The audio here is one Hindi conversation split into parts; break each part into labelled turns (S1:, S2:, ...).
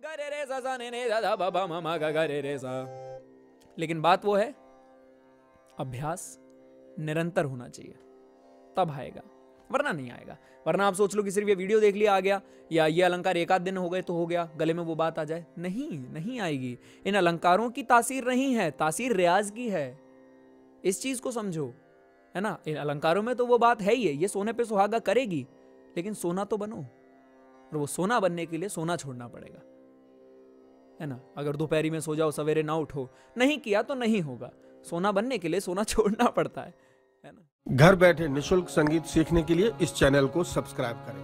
S1: ग रे रे सा सा ने धा धा ब ब म म ग ग रे रे सा। लेकिन बात वो है, अभ्यास निरंतर होना चाहिए, तब आएगा, वरना नहीं आएगा। वरना आप सोच लो कि सिर्फ ये वीडियो देख लिया आ गया, या ये अलंकार एक आध दिन हो गए तो हो गया, गले में वो बात आ जाए, नहीं आएगी। इन अलंकारों की तासीर नहीं है, तासीर रियाज की है। इस चीज को समझो, है ना। इन अलंकारों में तो वो बात है ही है, ये सोने पे सुहागा करेगी, लेकिन सोना तो बनो। और वो सोना बनने के लिए सोना छोड़ना पड़ेगा, है ना। अगर दोपहरी में सो जाओ, सवेरे ना उठो, नहीं किया तो नहीं होगा। सोना बनने के लिए सोना छोड़ना पड़ता है ना।
S2: घर बैठे निशुल्क संगीत सीखने के लिए इस चैनल को सब्सक्राइब करें।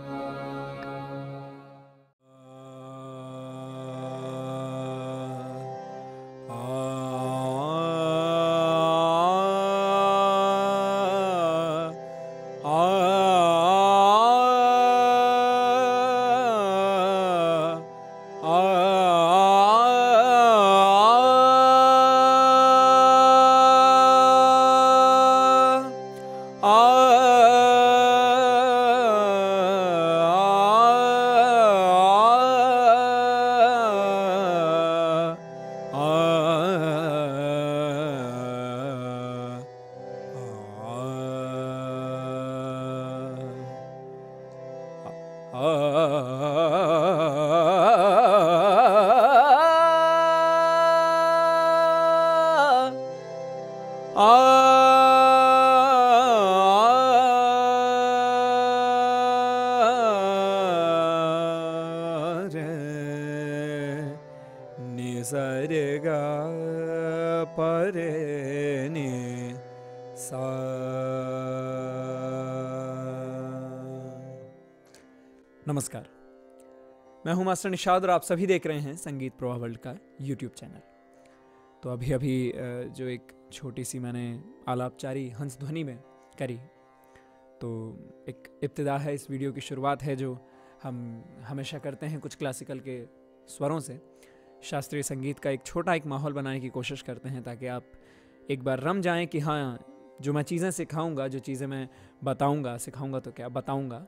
S1: नमस्कार, मैं हूं मास्टर निशाद और आप सभी देख रहे हैं संगीत प्रवाह वर्ल्ड का यूट्यूब चैनल। तो अभी जो एक छोटी सी मैंने आलापचारी हंस ध्वनि में करी, तो एक इब्तिदा है, इस वीडियो की शुरुआत है, जो हम हमेशा करते हैं कुछ क्लासिकल के स्वरों से शास्त्रीय संगीत का एक छोटा एक माहौल बनाने की कोशिश करते हैं, ताकि आप एक बार रम जाएं कि हाँ, जो मैं चीज़ें सिखाऊंगा, जो चीज़ें मैं बताऊंगा, सिखाऊंगा तो क्या बताऊंगा,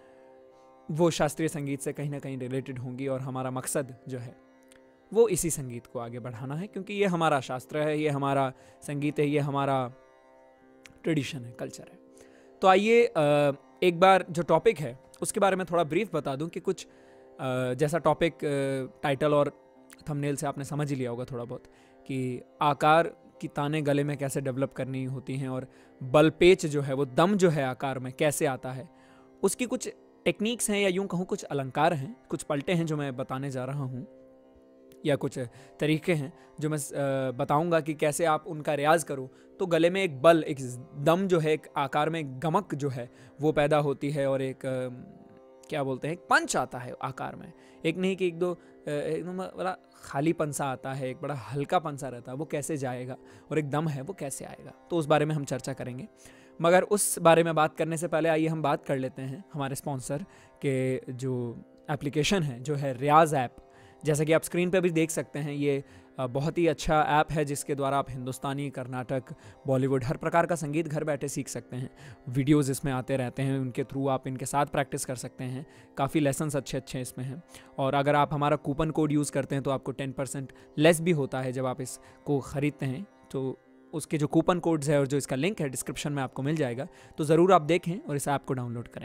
S1: वो शास्त्रीय संगीत से कहीं ना कहीं रिलेटेड होंगी। और हमारा मकसद जो है वो इसी संगीत को आगे बढ़ाना है, क्योंकि ये हमारा शास्त्र है, ये हमारा संगीत है, ये हमारा ट्रेडिशन है, कल्चर है। तो आइए एक बार जो टॉपिक है उसके बारे में थोड़ा ब्रीफ बता दूं कि कुछ जैसा टॉपिक टाइटल और थंबनेल से आपने समझ ही लिया होगा थोड़ा बहुत, कि आकार की ताने गले में कैसे डेवलप करनी होती हैं, और बल पेच जो है, वो दम जो है आकार में कैसे आता है, उसकी कुछ टेक्निक्स हैं, या यूं कहूँ कुछ अलंकार हैं, कुछ पलटे हैं जो मैं बताने जा रहा हूँ, या कुछ तरीके हैं जो मैं बताऊंगा कि कैसे आप उनका रियाज करो तो गले में एक बल, एक दम जो है, एक आकार में एक गमक जो है वो पैदा होती है, और एक क्या बोलते हैं, एक पंच आता है आकार में। एक नहीं कि एक दो एकदम बड़ा खाली पंसा आता है, एक बड़ा हल्का पंसा रहता है, वो कैसे जाएगा, और एक दम है वो कैसे आएगा, तो उस बारे में हम चर्चा करेंगे। मगर उस बारे में बात करने से पहले आइए हम बात कर लेते हैं हमारे स्पॉन्सर के जो एप्लीकेशन है, जो है रियाज ऐप। जैसा कि आप स्क्रीन पे भी देख सकते हैं, ये बहुत ही अच्छा ऐप है जिसके द्वारा आप हिंदुस्तानी, कर्नाटक, बॉलीवुड, हर प्रकार का संगीत घर बैठे सीख सकते हैं। वीडियोस इसमें आते रहते हैं, उनके थ्रू आप इनके साथ प्रैक्टिस कर सकते हैं। काफ़ी लेसन्स अच्छे इसमें हैं। और अगर आप हमारा कूपन कोड यूज़ करते हैं तो आपको 10% लेस भी होता है जब आप इसको ख़रीदते हैं। तो उसके जो कूपन कोड्स है और जो इसका लिंक है डिस्क्रिप्शन में आपको मिल जाएगा, तो ज़रूर आप देखें और इस ऐप को डाउनलोड करें।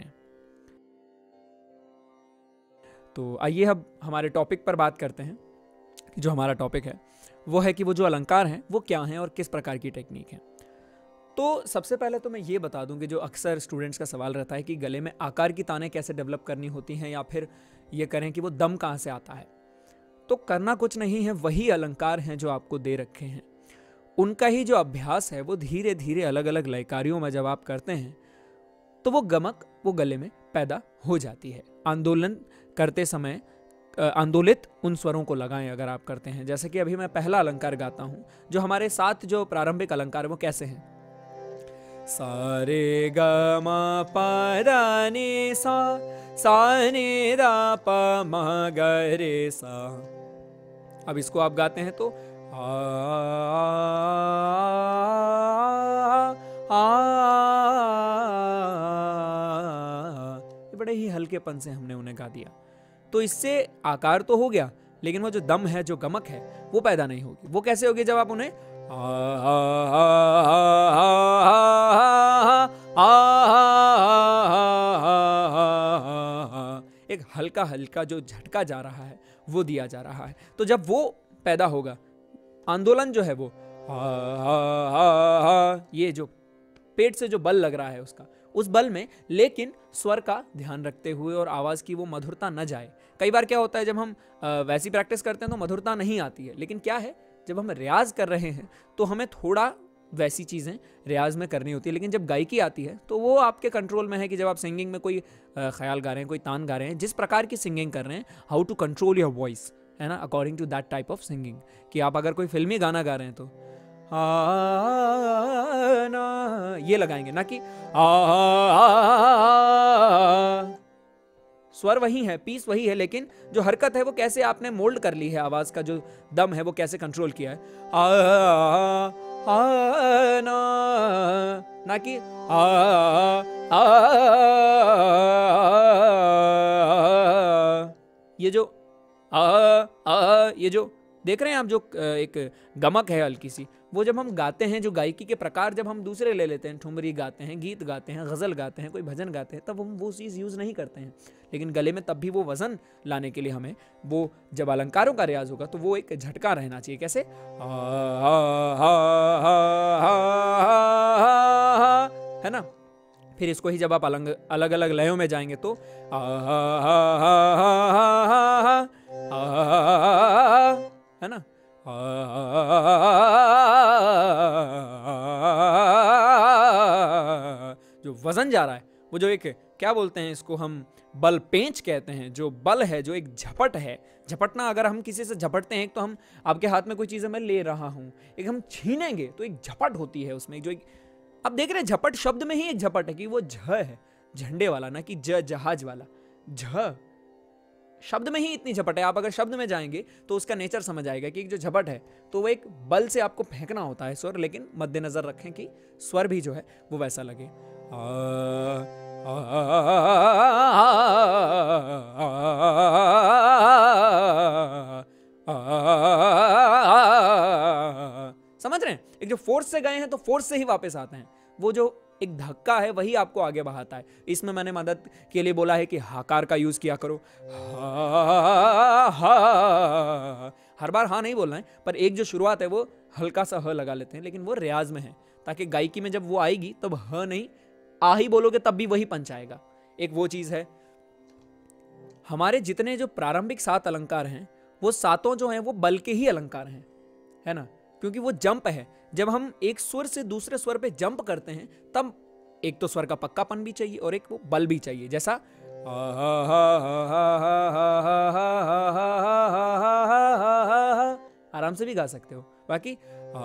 S1: तो आइए अब हमारे टॉपिक पर बात करते हैं। जो हमारा टॉपिक है वो है कि वो जो अलंकार हैं वो क्या हैं और किस प्रकार की टेक्निक है। तो सबसे पहले तो मैं ये बता दूं कि जो अक्सर स्टूडेंट्स का सवाल रहता है कि गले में आकार की तानें कैसे डेवलप करनी होती हैं, या फिर ये करें कि वो दम कहाँ से आता है। तो करना कुछ नहीं है, वही अलंकार हैं जो आपको दे रखे हैं, उनका ही जो अभ्यास है वो धीरे धीरे अलग अलग लयकारियों में जब आप करते हैं तो वो गमक वो गले में पैदा हो जाती है। आंदोलन करते समय आंदोलित उन स्वरों को लगाएं अगर आप करते हैं। जैसे कि अभी मैं पहला अलंकार गाता हूं, जो हमारे साथ जो प्रारंभिक अलंकार वो कैसे हैं, सारे ग म प द नि सा, सा नि द प म ग रे सा। अब इसको आप गाते हैं तो बड़े ही हल्केपन से हमने उन्हें गा दिया। तो इससे आकार तो हो गया, लेकिन वो जो दम है, जो गमक है, वो पैदा नहीं होगी। वो कैसे होगी? जब आप उन्हें एक हल्का हल्का जो झटका जा रहा है वो दिया जा रहा है। तो जब वो पैदा होगा, आंदोलन जो है वो ये जो पेट से जो बल लग रहा है उसका, उस बल में लेकिन स्वर का ध्यान रखते हुए और आवाज की वो मधुरता न जाए। कई बार क्या होता है, जब हम वैसी प्रैक्टिस करते हैं तो मधुरता नहीं आती है, लेकिन क्या है, जब हम रियाज कर रहे हैं तो हमें थोड़ा वैसी चीज़ें रियाज में करनी होती है। लेकिन जब गायकी आती है तो वो आपके कंट्रोल में है कि जब आप सिंगिंग में कोई ख्याल गा रहे हैं, कोई तान गा रहे हैं, जिस प्रकार की सिंगिंग कर रहे हैं, how to control your voice, है ना, according to that type of singing. कि आप अगर कोई फिल्मी गाना गा रहे हैं तो ना ये लगाएंगे, ना कि स्वर वही है, पीस वही है, लेकिन जो हरकत है वो कैसे आपने मोल्ड कर ली है, आवाज का जो दम है वो कैसे कंट्रोल किया है, ना कि ये जो देख रहे हैं आप, जो एक गमक है हल्की सी, वो जब हम गाते हैं, जो गायकी के प्रकार जब हम दूसरे ले लेते हैं, ठुमरी गाते हैं, गीत गाते हैं, गज़ल गाते हैं, कोई भजन गाते हैं, तब हम वो चीज़ यूज़ नहीं करते हैं। लेकिन गले में तब भी वो वज़न लाने के लिए हमें वो, जब अलंकारों का रियाज होगा तो वो एक झटका रहना चाहिए। कैसे? है ना। फिर इसको ही जब आप अलग अलग लयों में जाएंगे तो है ना, जो वजन जा रहा है, वो जो एक क्या बोलते हैं इसको, हम बल पेंच कहते हैं, जो बल है, जो एक झपट है, झपटना। अगर हम किसी से झपटते हैं तो हम, आपके हाथ में कोई चीज़ मैं ले रहा हूं, एक हम छीनेंगे तो एक झपट होती है उसमें, जो एक, आप देख रहे हैं झपट शब्द में ही एक झपट है कि वो झ है, झंडे वाला, ना कि जहाज वाला। झ शब्द में ही इतनी झपट है। आप अगर शब्द में जाएंगे तो उसका नेचर समझ आएगा कि जो झपट है तो वो एक बल से आपको फेंकना होता है स्वर, लेकिन मद्देनजर रखें कि स्वर भी जो है वो वैसा लगे। समझ रहे हैं? एक जो फोर्स से गए हैं तो फोर्स से ही वापस आते हैं, वो जो एक धक्का है वही आपको आगे बढ़ाता है। इसमें मैंने मदद के लिए बोला है कि हाकार का यूज किया करो। हर बार हाँ नहीं बोलना है, पर एक जो शुरुआत है वो हल्का सा ह लगा लेते हैं, लेकिन वो रियाज में है, ताकि गायकी में जब वो आएगी तब ह नहीं आ ही बोलोगे तब भी वही पंच आएगा। एक वो चीज है। हमारे जितने जो प्रारंभिक 7 अलंकार हैं वो सातों जो हैं वो बल के ही अलंकार हैं, है ना, क्योंकि वो जंप है। जब हम एक स्वर से दूसरे स्वर पे जंप करते हैं तब एक तो स्वर का पक्कापन भी चाहिए और एक वो बल भी चाहिए। जैसा आराम से भी गा सकते हो, बाकी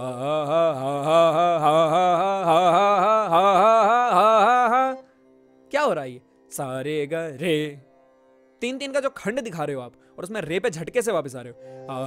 S1: क्या हो रहा है, ये सारे ग रे, 3-3 का जो खंड दिखा रहे हो आप और उसमें रे पे झटके से वापस आ रहे हो।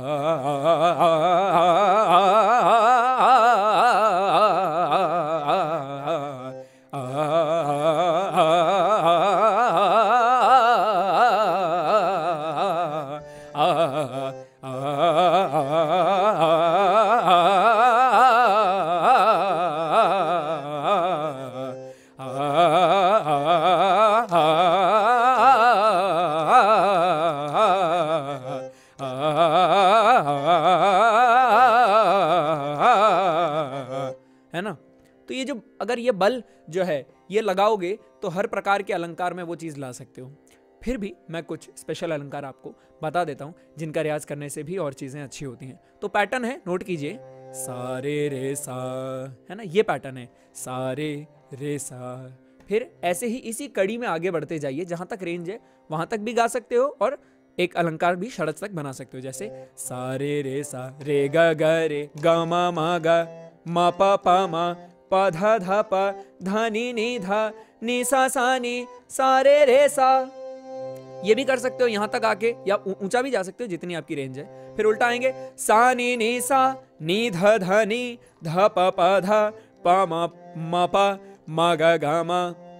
S1: है ना। तो ये जो, अगर ये बल जो है ये लगाओगे तो हर प्रकार के अलंकार में वो चीज़ ला सकते हो। फिर भी मैं कुछ स्पेशल अलंकार आपको बता देता हूँ जिनका रियाज करने से भी और चीज़ें अच्छी होती हैं। तो पैटर्न है, नोट कीजिए, सा रे रे सा, है ना, ये पैटर्न है, सा रे रे सा। फिर ऐसे ही इसी कड़ी में आगे बढ़ते जाइए, जहाँ तक रेंज है वहाँ तक भी गा सकते हो और एक अलंकार भी षड्ज तक बना सकते हो। जैसे सा रे रे सा, रे ग ग रे, ग म म ग, म प प म, प ध ध प, ध नि नि ध, नि सा सा नि, सा रे रे सा। ये भी कर सकते हो यहाँ तक आके, या ऊंचा भी जा सकते हो जितनी आपकी रेंज है। फिर उल्टा आएंगे, सा नि नि सा, नि ध ध नि, ध प प ध, प म म प, म ग ग म,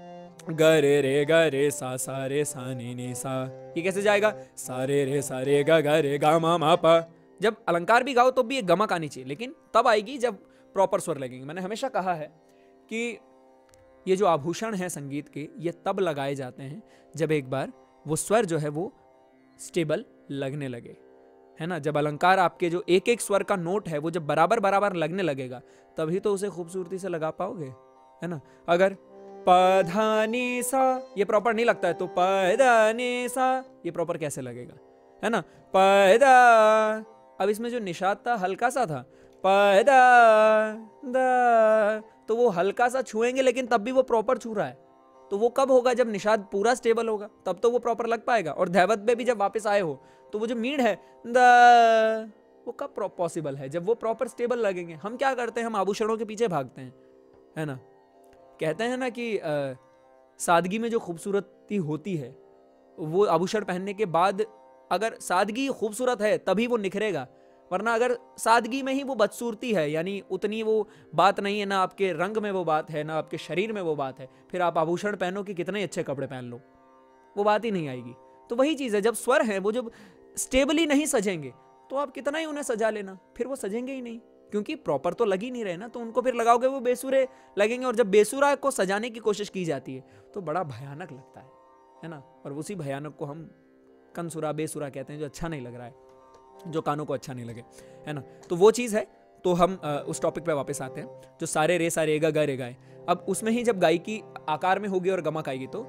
S1: ग रे सा रे सा नी सा। ये कैसे जाएगा? सा रे ग मा मा पा। जब अलंकार भी गाओ तो भी ये गमक आनी चाहिए, लेकिन तब आएगी जब प्रॉपर स्वर लगेंगे। मैंने हमेशा कहा है कि ये जो आभूषण है संगीत के, ये तब लगाए जाते हैं जब एक बार वो स्वर जो है वो स्टेबल लगने लगे, है ना। जब अलंकार आपके जो एक एक स्वर का नोट है वो जब बराबर बराबर लगने लगेगा, तभी तो उसे खूबसूरती से लगा पाओगे, है ना। अगर पधानी सा ये प्रॉपर नहीं लगता है तो पधानी सा ये प्रॉपर कैसे लगेगा, है ना। पदा, अब इसमें जो निषाद था हल्का सा था, पदा दा, तो वो हल्का सा छुएंगे लेकिन तब भी वो प्रॉपर छू रहा है। तो वो कब होगा? जब निषाद पूरा स्टेबल होगा, तब तो वो प्रॉपर लग पाएगा। और धैवत में भी जब वापस आए हो तो वो जो मीड है द, वो कब पॉसिबल है? जब वो प्रॉपर स्टेबल लगेंगे। हम क्या करते हैं? हम आभूषणों के पीछे भागते हैं, है ना। कहते हैं ना कि सादगी में जो खूबसूरती होती है वो आभूषण पहनने के बाद, अगर सादगी खूबसूरत है तभी वो निखरेगा, वरना अगर सादगी में ही वो बदसूरती है, यानी उतनी वो बात नहीं है, ना आपके रंग में वो बात है, ना आपके शरीर में वो बात है, फिर आप आभूषण पहनो कि कितने अच्छे कपड़े पहन लो, वो बात ही नहीं आएगी। तो वही चीज़ है, जब स्वर हैं वो जब स्टेबली नहीं सजेंगे तो आप कितना ही उन्हें सजा लेना, फिर वो सजेंगे ही नहीं, क्योंकि प्रॉपर तो लग ही नहीं रहे ना। तो उनको फिर लगाओगे वो बेसुरे लगेंगे, और जब बेसुरा को सजाने की कोशिश की जाती है तो बड़ा भयानक लगता है ना। और उसी भयानक को हम कनसुरा बेसुरा कहते हैं, जो अच्छा नहीं लग रहा है, जो कानों को अच्छा नहीं लगे, है ना। तो वो चीज़ है। तो हम उस टॉपिक पे वापस आते हैं, जो सारे रे सा रे गा रे गाए। अब उसमें ही जब गायकी आकार में होगी और गमक आएगी तो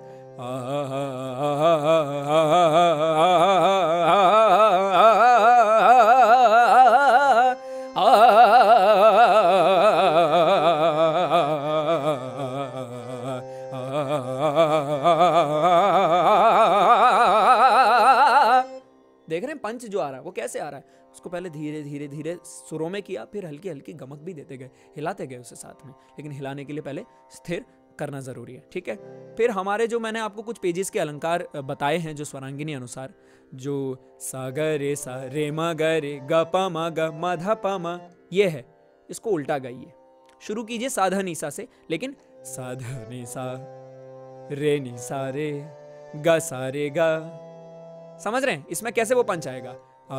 S1: देख रहे हैं पंच जो आ रहा है वो कैसे आ रहा है। उसको पहले धीरे धीरे धीरे सुरों में किया, फिर हल्की हल्की गमक भी देते गए, हिलाते गए उसे साथ में, लेकिन हिलाने के लिए पहले स्थिर करना जरूरी है, ठीक है। फिर हमारे जो मैंने आपको कुछ पेजेस के अलंकार बताए हैं जो स्वरांगिनी अनुसार, जो सा ग रे म ग रे ग प म ग म ध प म, ये है, इसको उल्टा गाइए। शुरू कीजिए साधा निसा से, लेकिन साधा निसा रे निसा रे ग सा रे ग, समझ रहे हैं इसमें कैसे वो पंच आएगा।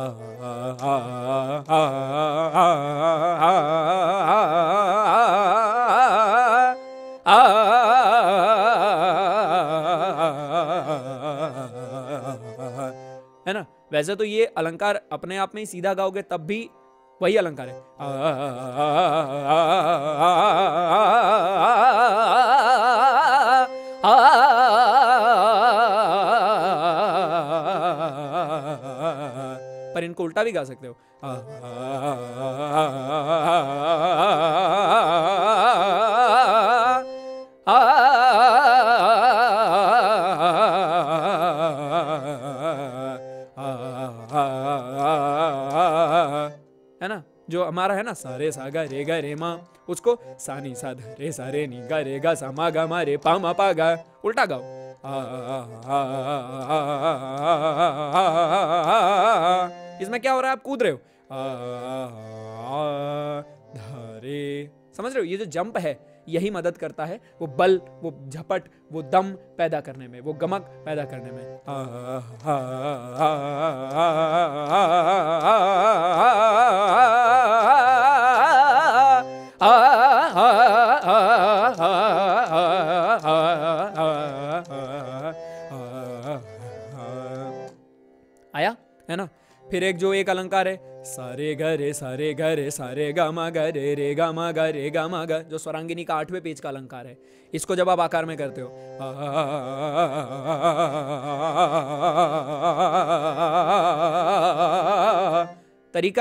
S1: है ना। वैसे तो ये अलंकार अपने आप में ही सीधा गाओगे तब भी वही अलंकार है। पर इनको उल्टा भी गा सकते हो। है ना, जो हमारा है ना सारे सा गा रे मा, उसको सा नी सा ध रे सा रे नी गा रे गा सा मा गा मा रे पा मा पा गा, उल्टा गाओ। इसमें क्या हो रहा है? आप कूद रहे हो, धरे, समझ रहे हो। ये जो जंप है यही मदद करता है, वो बल, वो झपट, वो दम पैदा करने में, वो गमक पैदा करने में। आया, है ना। फिर एक जो एक अलंकार है सारे ग रे सारे ग रे सारे गा मा ग रे गा मा ग रे गा मा ग, जो स्वरांगिनी का 8वें पेज का अलंकार है। इसको जब आप आकार में करते हो, तरीका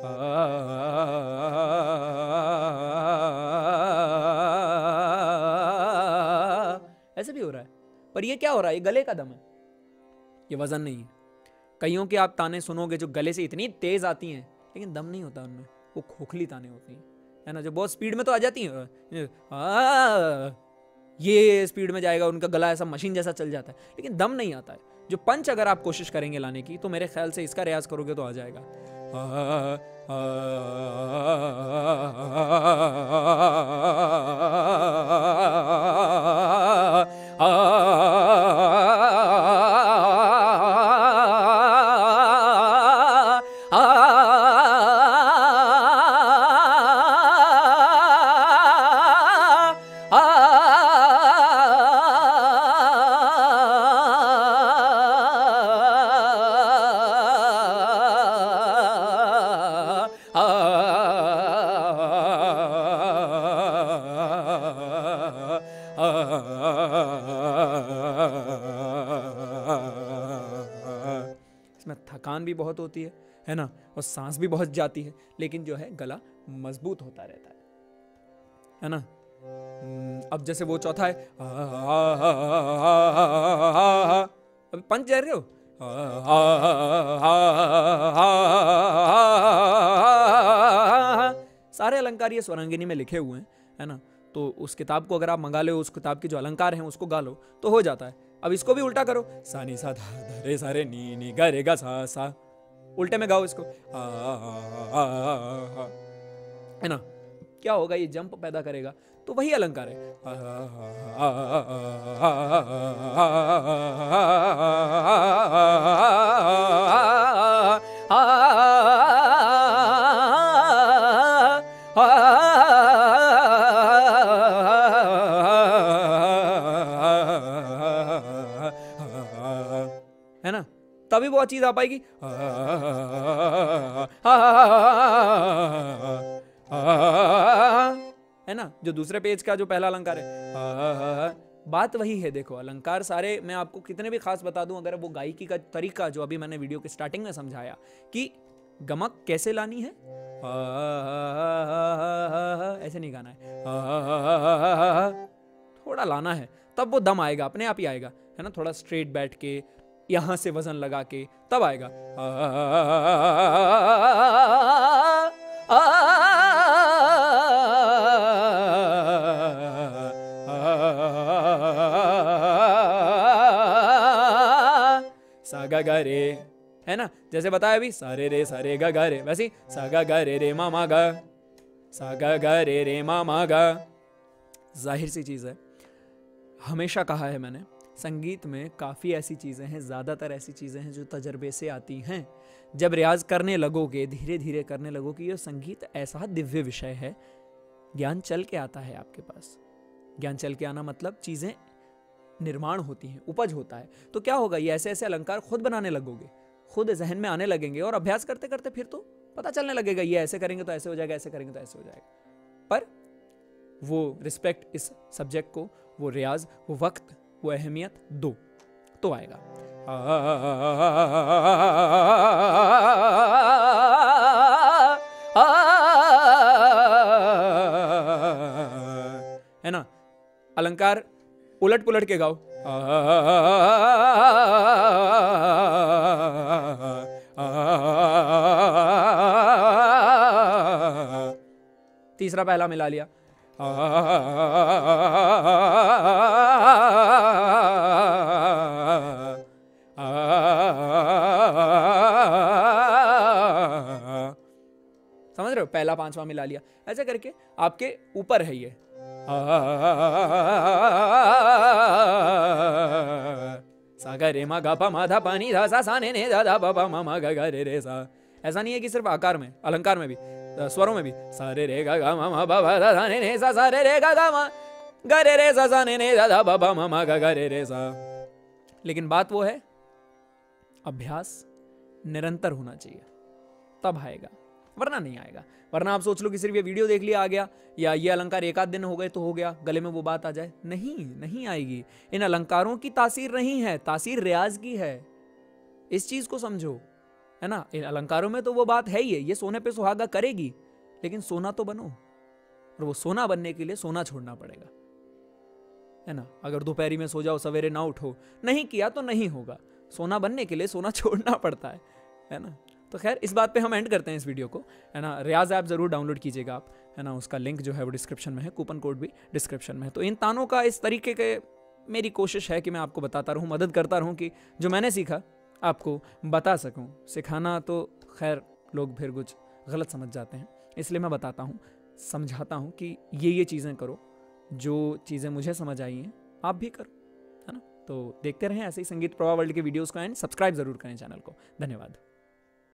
S1: ऐसे भी हो रहा है, पर ये क्या हो रहा है? ये गले का दम है, ये वजन नहीं है। कईयों के आप ताने सुनोगे जो गले से इतनी तेज आती हैं, लेकिन दम नहीं होता उनमें, वो खोखली ताने होती हैं, है ना, जो बहुत स्पीड में तो आ जाती हैं। ये स्पीड में जाएगा, उनका गला ऐसा मशीन जैसा चल जाता है, लेकिन दम नहीं आता है। जो पंच अगर आप कोशिश करेंगे लाने की, तो मेरे ख्याल से इसका रियाज करोगे तो आ जाएगा। भी बहुत होती है ना, और सांस भी बहुत जाती है, लेकिन जो है गला मजबूत होता रहता है ना। अब जैसे वो चौथा है, अभी पंच जा रहे हो, सारे अलंकार ये स्वरांगिनी में लिखे हुए हैं, है ना। तो उस किताब को अगर आप मंगा लो, उस किताब के जो अलंकार हैं उसको गा लो तो हो जाता है। अब इसको भी उल्टा करो, सा नी सा धा रे सा रे नी गा रे गा सा, उल्टे में गाओ इसको, है ना। क्या होगा, ये जंप पैदा करेगा, तो वही अलंकार है। है ना, तभी वो चीज आ पाएगी। है ना, जो दूसरे पेज का जो पहला अलंकार है, बात वही है। देखो अलंकार सारे मैं आपको कितने भी खास बता दूं, अगर वो गायकी का तरीका जो अभी मैंने वीडियो के स्टार्टिंग में समझाया कि गमक कैसे लानी है, ऐसे नहीं गाना है, थोड़ा लाना है, तब वो दम आएगा, अपने आप ही आएगा, है ना। थोड़ा स्ट्रेट बैठ के, यहां से वजन लगा के, तब आएगा। सा गा गा रे, है ना, जैसे बताया अभी, सारे रे सारे गा गा रे, वैसे सा गा गा रे मा मा गा, सा गा गा रे मा मा गा। जाहिर सी चीज है, हमेशा कहा है मैंने, संगीत में काफ़ी ऐसी चीज़ें हैं, ज़्यादातर ऐसी चीज़ें हैं जो तजर्बे से आती हैं। जब रियाज करने लगोगे, धीरे धीरे करने लगोगे, ये संगीत ऐसा दिव्य विषय है, ज्ञान चल के आता है आपके पास। ज्ञान चल के आना मतलब चीज़ें निर्माण होती हैं, उपज होता है। तो क्या होगा, ये ऐसे ऐसे अलंकार खुद बनाने लगोगे, खुद जहन में आने लगेंगे, और अभ्यास करते करते फिर तो पता चलने लगेगा, ये ऐसे करेंगे तो ऐसे हो जाएगा, ऐसे करेंगे तो ऐसे हो जाएगा। पर वो रिस्पेक्ट इस सब्जेक्ट को, वो रियाज, वो वक्त, वो अहमियत दो, तो आएगा। है ना, अलंकार उलट पुलट के गाओ, तीसरा पहला मिला लिया, समझ रहे हो, पहला पांचवा मिला लिया, ऐसे करके आपके ऊपर है ये। सा गा रे मा गा पा मा धा पा नी धा सा सा ने धा धा पा पा मा मा गा गा रे रे सा। ऐसा नहीं है कि सिर्फ आकार में, अलंकार में भी, स्वरों में भी, सा रे रे गा गा मा मा बा बा धा धा ने सा सा रे रे गा गा मा गा रे रे सा सा ने धा धा पा पा मा मा गा गा रे रे सा। लेकिन बात वो है, अभ्यास निरंतर होना चाहिए, तब आएगा, वरना नहीं आएगा। वरना आप सोच लो कि सिर्फ ये वीडियो देख लिया आ गया, या ये अलंकार एक आध दिन हो गए तो हो गया, गले में वो बात आ जाए, नहीं आएगी। इन अलंकारों की तासीर नहीं है, तासीर रियाज की है, इस चीज को समझो, है ना। इन अलंकारों में तो वो बात है ही है, ये सोने पे सुहागा करेगी, लेकिन सोना तो बनो, और वो सोना बनने के लिए सोना छोड़ना पड़ेगा, है ना। अगर दोपहरी में सो जाओ, सवेरे ना उठो, नहीं किया तो नहीं होगा। सोना बनने के लिए सोना छोड़ना पड़ता है ना। तो खैर, इस बात पे हम एंड करते हैं इस वीडियो को, है ना। रियाज ऐप जरूर डाउनलोड कीजिएगा आप, है ना, उसका लिंक जो है वो डिस्क्रिप्शन में है, कूपन कोड भी डिस्क्रिप्शन में है। तो इन तानों का इस तरीके के मेरी कोशिश है कि मैं आपको बताता रहूं, मदद करता रहूं, कि जो मैंने सीखा आपको बता सकूं। सिखाना तो खैर लोग फिर कुछ गलत समझ जाते हैं, इसलिए मैं बताता हूं, समझाता हूं कि ये चीज़ें करो, जो चीज़ें मुझे समझ आई हैं आप भी करो, है ना। तो देखते रहें ऐसे ही संगीत प्रवाह वर्ल्ड के वीडियोज़ को, एंड सब्सक्राइब ज़रूर करें चैनल को। धन्यवाद।